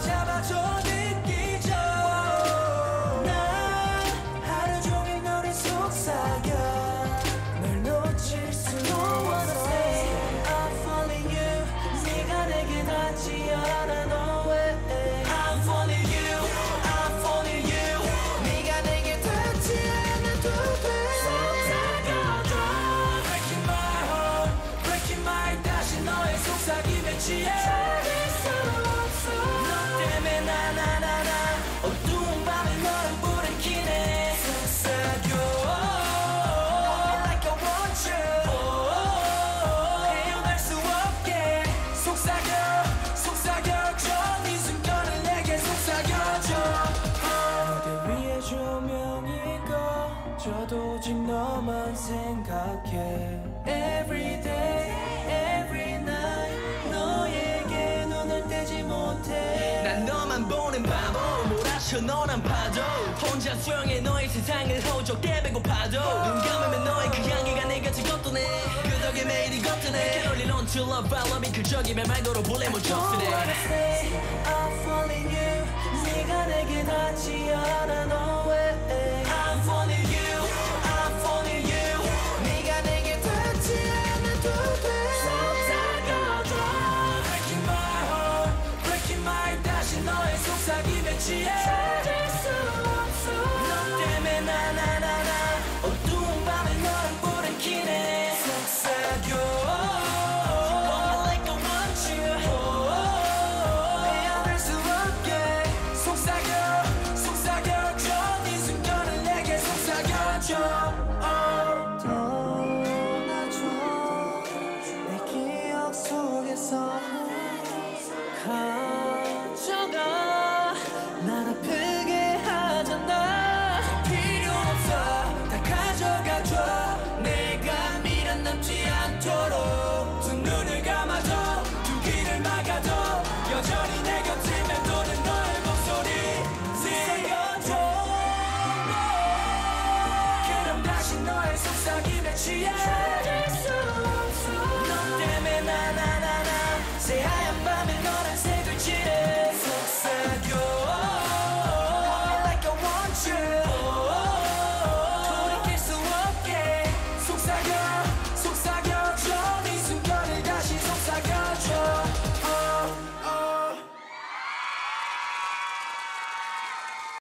잡아줘 느끼죠. 난 하루 종일 너를 속삭여 널 놓칠 수 없어. I'm falling you. 네가 내게 닿지 않아. No way. I'm falling you. I'm falling you. 네가 내게 닿지 않아도 돼. 속삭여줘. Breaking my heart, breaking my heart. 다시 너의 속삭임에 취해. 찾을 수 없어. 너 때문에 나나나나 어두운 밤에 너를 불을 켜네. 속삭여 like I want you. 헤어날 수 없게 속삭여 속삭여줘. 네 숨결을 내게 속삭여줘. 무대 위에 조명이 꺼져도 오직 너만 생각해. Every day, every night 너에게 눈을 떼지 못해. 난 너만 보는 바보 몰아쳐 너란 파도. 혼자 수영해 너의 세상을 호적대 배고파도. 눈 감으면 너의 그 향기가 내 곁을 걷도네. 그 덕에 매일이 걷도네. Can't only learn to love, I love it. 그 적이면 말도로 볼래 못 줬으네.